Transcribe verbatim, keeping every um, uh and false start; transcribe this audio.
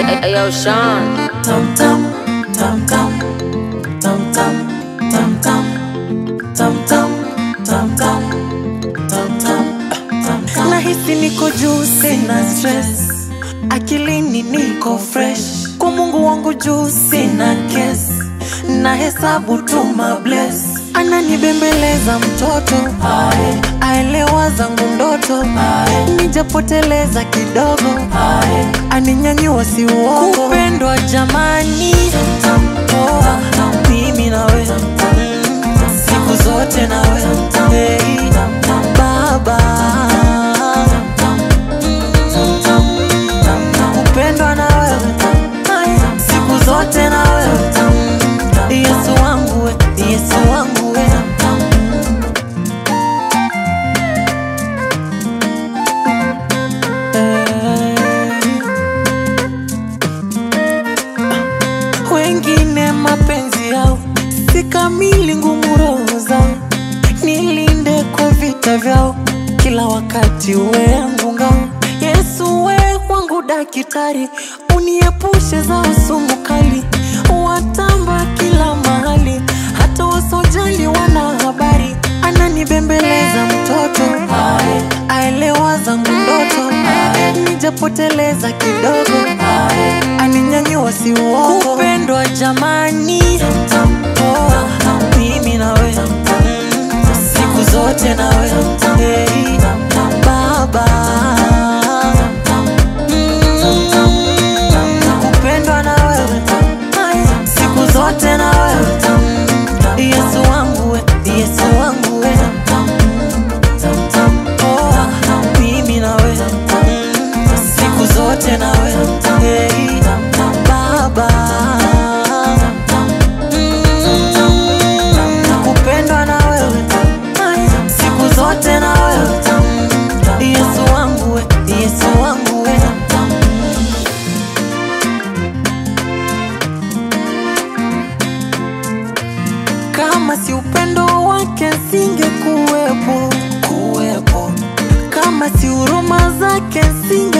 Hey, yo, Sean. Tum tum, tum tum, tum tum, tum tum, tum tum, tum tum, tum tum. Nahisi niko juu, sina stress, akilini niko fresh, kwa Mungu wangu juu sina case, na hesabu tu mabless. Ananibembeleza mtoto, ae, aelewa zangu ndoto, ae, nijapoteleza kidogo, ae, aninyanyua si uongo. Kupendwa jamani, oh, mimi nawe, siku zote nawe, hey, baba. Kupendwa nawe, siku zote nawe, Yesu wangu we, Yesu wangu we. Wengine mapenzi yao si kamili, ngumu roho zao, nilinde kwa vita vyao, kila wakati uwe yangu ngao. Yesu we wangu daktari, uniepushe za sumu kali, watamba kila mahali, hata wasojali wana habari. Ananibembeleza mtoto, ae, aelewa zangu ndoto, ae, nijapoteleza kidogo, ae, aninyanyua si uongo. Kupendwa jamani, oh, mimi nawe, siku zote nawe, hey, baba. Kupendwa nawe, siku zote nawe, Yesu wangu we, Yesu wangu we. Oh, mimi nawe, siku zote nawe, hey, baba. Kupendwa nawe, siku zote nawe, Yesu wangu we, Yesu wangu we. Kama si upendo wake singekuwepo, kuwepo. Kama si huruma zake singe